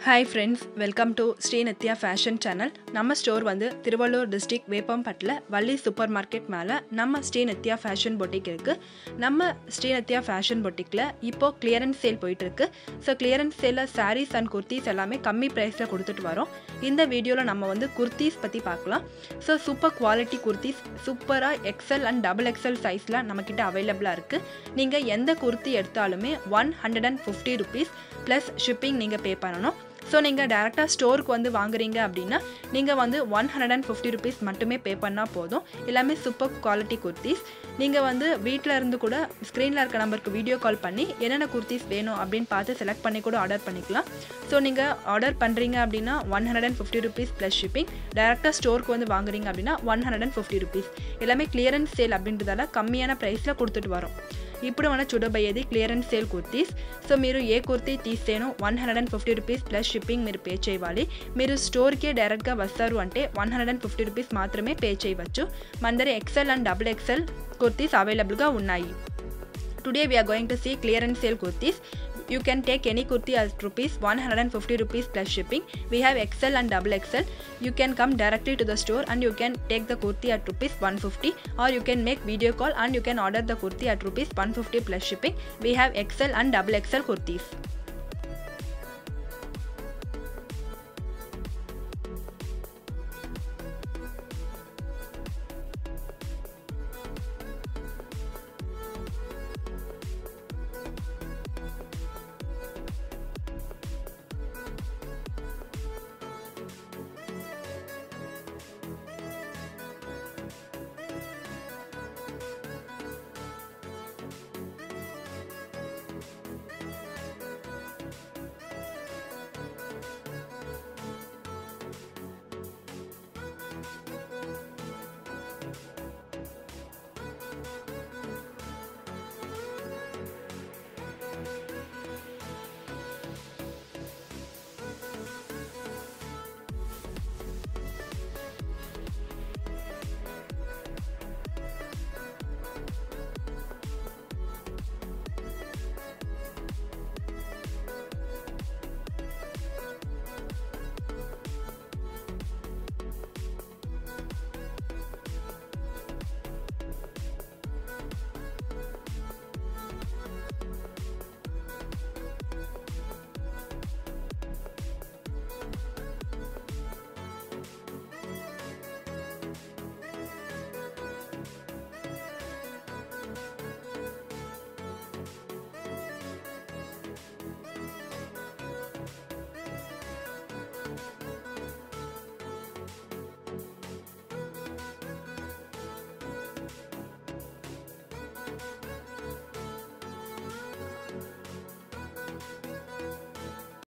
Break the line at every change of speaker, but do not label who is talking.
Hi friends, welcome to Nithya Fashion channel. நம்ம store வந்து Tiruvallur district வேப்பம்பட்டில வள்ளி சூப்பர் மார்க்கெட் மேல நம்ம Nithya Fashion Boutique இருக்கு. நம்ம Nithya Fashion Boutiqueல இப்போ clearance sale போயிட்டு இருக்கு. So clearance saleல sarees and kurtis எல்லாமே கம்மி பிரைஸ்ல கொடுத்துட்டு வரோம். இந்த வீடியோல நம்ம வந்து kurtis பத்தி பார்க்கலாம். So super quality kurtis சூப்பரா XL and XXL சைஸ்ல நம்மகிட்ட அவேலபிளா இருக்கு. நீங்க எந்த kurti எடுத்தாலுமே 150 rupees plus shipping நீங்க பே பண்ணனும். So நீங்க டைரக்டா ஸ்டோருக்கு வந்து வாங்குறீங்க அப்படினா நீங்க வந்து 150 rupees மட்டுமே பே பண்ணா போதும். எல்லாமே சூப்பர் குவாலிட்டி kurtis. நீங்க வந்து வீட்ல இருந்து கூட ஸ்கிரீன்ல இருக்க நம்பருக்கு வீடியோ கால் பண்ணி என்னென்ன kurtis வேணும் அப்படினு பார்த்து செலக்ட் பண்ணி கூட ஆர்டர் பண்ணிக்கலாம். So நீங்க ஆர்டர் பண்றீங்க அப்படினா 150 rupees plus shipping. டைரக்டா ஸ்டோருக்கு வந்து வாங்குறீங்க அப்படினா 150 rupees. எல்லாமே clearance sale அப்படின்றதால கம்மியான பிரைஸ்ல கொடுத்துட்டு வரோம். ఇప్పుడు మన చూడబోయేది క్లియరెన్స్ సేల్ కుర్తీస్. సో మీరు ఏ కుర్తీ తీస్తేనో 150 రూపీస్ ప్లస్ షిప్పింగ్ మీరు పే చేయాలి. మీరు స్టోర్కి డైరెక్ట్గా వస్తారు అంటే 150 రూపీస్ మాత్రమే పే చేయవచ్చు. మన దగ్గర XL and XXL కుర్తీస్ అవైలబుల్గా ఉన్నాయి. Today we are going to see clearance sale kurtis. You can take any kurti at rupees 150 rupees plus shipping. We have XL and XXL. You can come directly to the store and you can take the kurti at rupees 150, or you can make video call and you can order the kurti at rupees 150 plus shipping. We have XL and XXL kurtis.